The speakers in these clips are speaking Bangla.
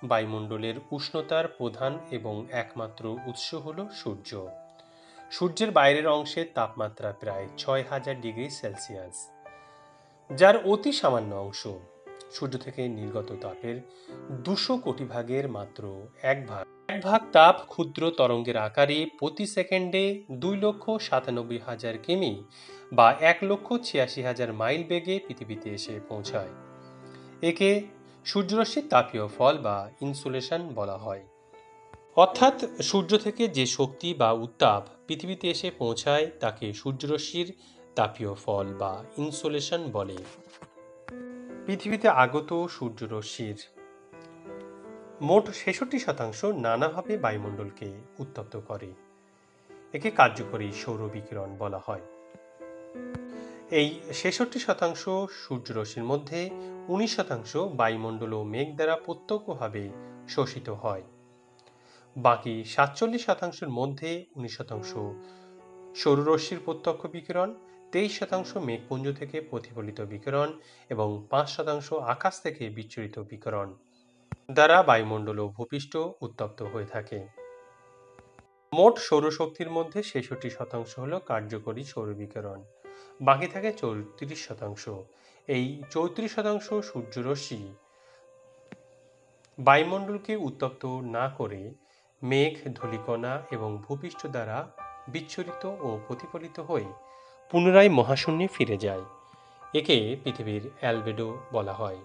বায়ুমণ্ডলের উষ্ণতার প্রধান এবং একমাত্র উৎস হল সূর্য। সূর্যের বাইরের অংশের তাপমাত্রা প্রায় ৬,০০০ ডিগ্রি সেলসিয়াস, যার অতি সামান্য অংশ সূর্য থেকে নির্গত তাপের ২০০ কোটি ভাগের মাত্র এক ভাগ তাপ ক্ষুদ্র তরঙ্গের আকারে প্রতি সেকেন্ডে ২,৯৭,০০০ কিমি বা ১,৮৬,০০০ মাইল বেগে পৃথিবীতে এসে পৌঁছায়। একে সূর্যরশ্মির তাপীয় ফল বা ইনসোলেশন বলা হয়। অর্থাৎ সূর্য থেকে যে শক্তি বা উত্তাপ পৃথিবীতে এসে পৌঁছায় তাকে সূর্যরশ্মির তাপীয় ফল বা ইনসোলেশন বলে। পৃথিবীতে আগত সূর্যরশ্মির মোট ৬৬% নানাভাবে বায়ুমণ্ডলকে উত্তপ্ত করে। একে কার্যকরী সৌর বিকিরণ বলা হয়। এই ৬৬% সূর্যরশ্মির মধ্যে ১৯% বায়ুমণ্ডল ও মেঘ দ্বারা প্রত্যক্ষভাবে শোষিত হয়। বাকি ৪৭%-এর মধ্যে ১৯% সৌররশ্মির প্রত্যক্ষ বিকিরণ, ২৩% মেঘপুঞ্জ থেকে প্রতিফলিত বিকিরণ এবং ৫% আকাশ থেকে বিচ্ছুরিত বিকিরণ দ্বারা বায়ুমণ্ডল ও ভূপৃষ্ঠ উত্তপ্ত হয়ে থাকে। মোট সৌরশক্তির মধ্যে ৬৬% হল কার্যকরী সৌর বিকিরণ, বাকি থাকে ৩৪%। এই ৩৪% সূর্যরশ্মি বায়ুমণ্ডলকে উত্তপ্ত না করে মেঘ, ধূলিকণা এবং ভূপৃষ্ঠ দ্বারা বিচ্ছুরিত ও প্রতিফলিত হয়ে পুনরায় মহাশূন্যে ফিরে যায়। একে পৃথিবীর অ্যালবেডো বলা হয়।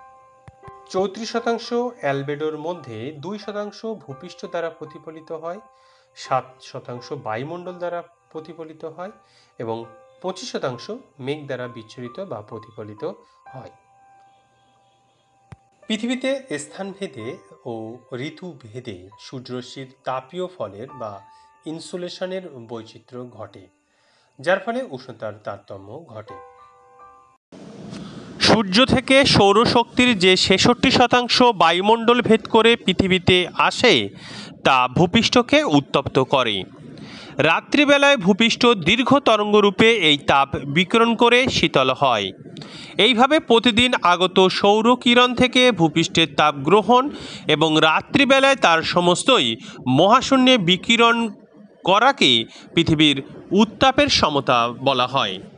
৩৪% অ্যালবেডোর মধ্যে ২% ভূপৃষ্ঠ দ্বারা প্রতিফলিত হয়, ৭% বায়ুমণ্ডল দ্বারা প্রতিফলিত হয় এবং ২৫% মেঘ দ্বারা বিচ্ছুরিত বা প্রতিফলিত হয়। পৃথিবীতে স্থানভেদে ও ঋতুভেদে সূর্যরশ্মির তাপীয় ফলের বা ইনসোলেশনের বৈচিত্র্য ঘটে, যার ফলে উষ্ণতার তারতম্য ঘটে। সূর্য থেকে সৌরশক্তির যে ৬৬% বায়ুমণ্ডল ভেদ করে পৃথিবীতে আসে তা ভূপৃষ্ঠকে উত্তপ্ত করে। রাত্রিবেলায় ভূপৃষ্ঠ দীর্ঘ তরঙ্গরূপে এই তাপ বিকিরণ করে শীতল হয়। এইভাবে প্রতিদিন আগত সৌর কিরণ থেকে ভূপৃষ্ঠের তাপ গ্রহণ এবং রাত্রিবেলায় তার সমস্তই মহাশূন্যে বিকিরণ করাকে পৃথিবীর উত্তাপের সমতা বলা হয়।